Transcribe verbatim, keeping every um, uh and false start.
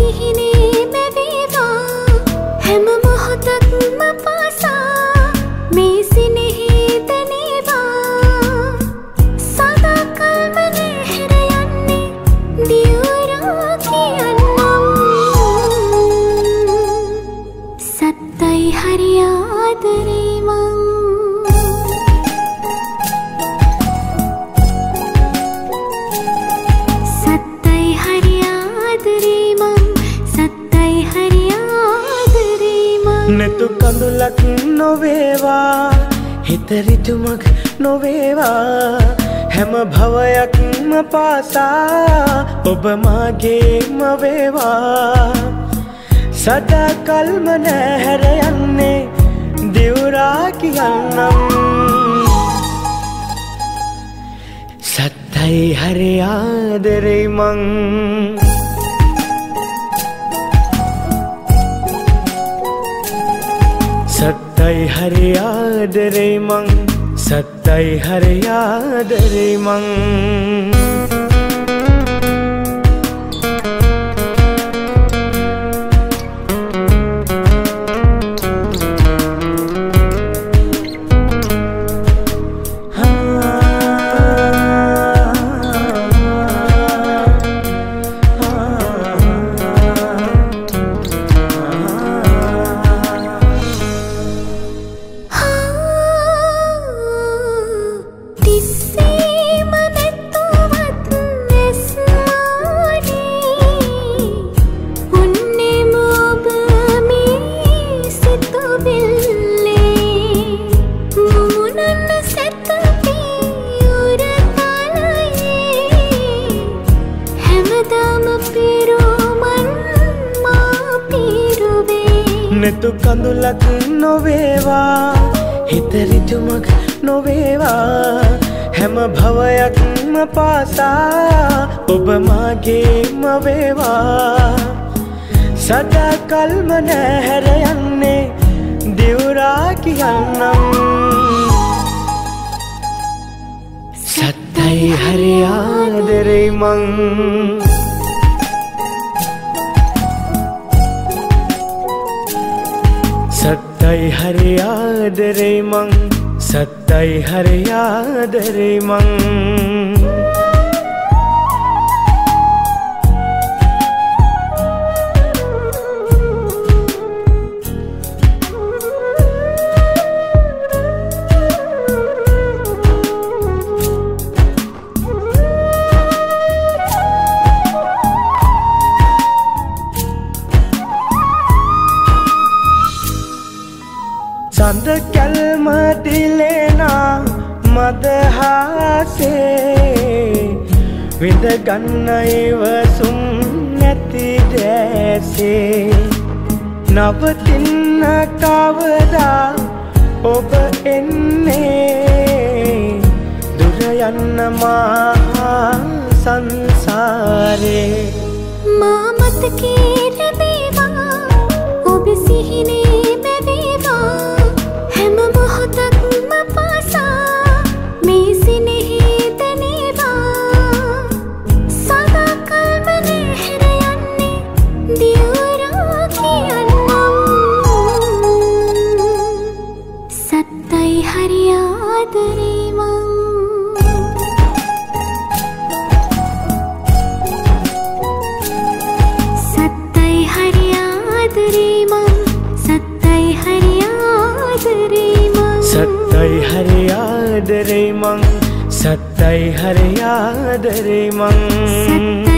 සිහිනේ මැවේවා හැම මොහොතක්ම පාසා මේ සිනෙහි දැනේවා සදා කල්ම නැහැර යන්නේ දියුරා කියන්නම් සත්තයි හරි ආදරේ මං netu kandulak novewa hitaritumag novewa හැම භවයක්ම පාසා ඔබ මාගේම වේවා සදා කල්ම නැහැර යන්නේ දිවුරා කියන්නම් සත්තයි හරි ආදරේ මං सत्ताई हरे आदरे मंग सत्ताई हरे आदरे मंग netu kandulak novewa hitaritumag novewa හැම භවයක්ම පාසා ඔබ මාගේම වේවා සදා කල්ම නැහැර යන්නේ දිවුරා කියන්නම් සත්තයි හරි ආදරේ මං सत्ताई हरे आदरे मंग सत्ताई हरे आदरे मंग चंद कलम दिलेना मदहासे विद गन्नैव सुम නැති දැසේ නවතින්න කවදා ඔබ එන්නේ දුර යන්න මා සංසාරේ මා මතකේ රැඳේවා ඔබ සිහිනේ මැවේවා හැම මොහොතක්ම පාසා මේ සිනෙහි දැනේවා සදා කල්ම නැහැර යන්නේ දියුරා කියන්නම් සත්තයි හරි ආදරේ මං सत्ताई हरि आदरे मंग सत्ताई हरि आदरे मंग सत्ताई हरि आदरे मंग सत्ताई हरि आदरे मंग